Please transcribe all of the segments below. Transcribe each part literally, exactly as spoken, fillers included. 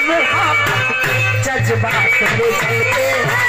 मोहब्बत के जज्बात में चलते हैं।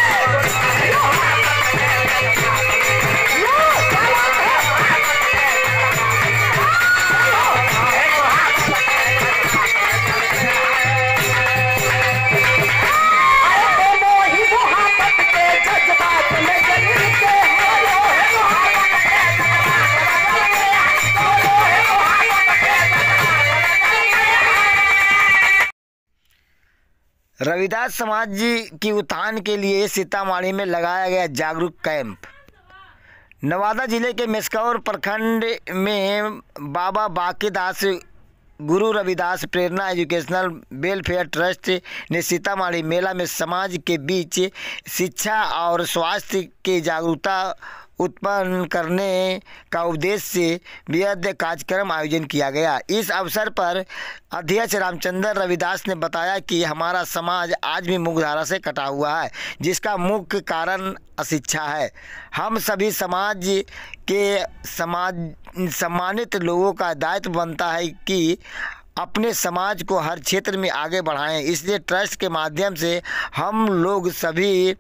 रविदास समाज की उत्थान के लिए सीतामढ़ी में लगाया गया जागरूक कैंप। नवादा जिले के मेस्कौर प्रखंड में Baba Bankedas Guru Ravidas Prerna educational welfare trust ने सीतामढ़ी मेला में समाज के बीच शिक्षा और स्वास्थ्य की जागरूकता उत्पन्न करने का उद्देश्य से बेहद कार्यक्रम आयोजन किया गया। इस अवसर पर अध्यक्ष रामचंद्र रविदास ने बताया कि हमारा समाज आज भी मुख्यधारा से कटा हुआ है, जिसका मुख्य कारण अशिक्षा है। हम सभी समाज के समाज सम्मानित लोगों का दायित्व बनता है कि अपने समाज को हर क्षेत्र में आगे बढ़ाएं। इसलिए ट्रस्ट के माध्यम से हम लोग सभी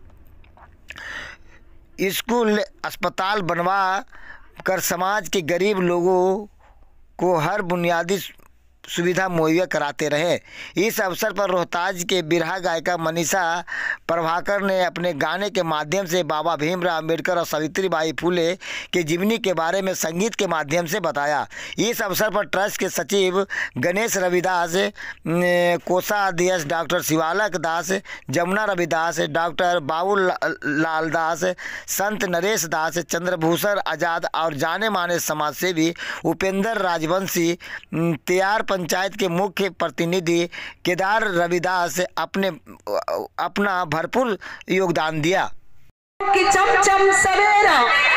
स्कूल अस्पताल बनवा कर समाज के गरीब लोगों को हर बुनियादी सुविधा मुहैया कराते रहे। इस अवसर पर रोहतास के बिरहा गायिका मनीषा प्रभाकर ने अपने गाने के माध्यम से बाबा भीमराव अंबेडकर और सावित्रीबाई फुले के जीवनी के बारे में संगीत के माध्यम से बताया। इस अवसर पर ट्रस्ट के सचिव गणेश रविदास, कोषाध्यक्ष डॉक्टर शिवालक दास, जमुना रविदास, डॉक्टर बाबू लाल दास, संत नरेश दास, चंद्रभूषण आज़ाद और जाने माने समाजसेवी उपेंद्र राजवंशी, तैयार पंचायत के मुख्य प्रतिनिधि केदार रविदास अपने अपना भरपूर योगदान दिया। कि चमचम सवेरा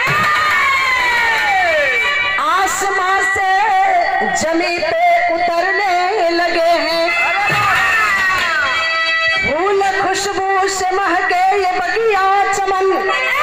आसमां से जमी पे उतरने लगे हैं, फूल खुशबू से महके ये बगिया चमन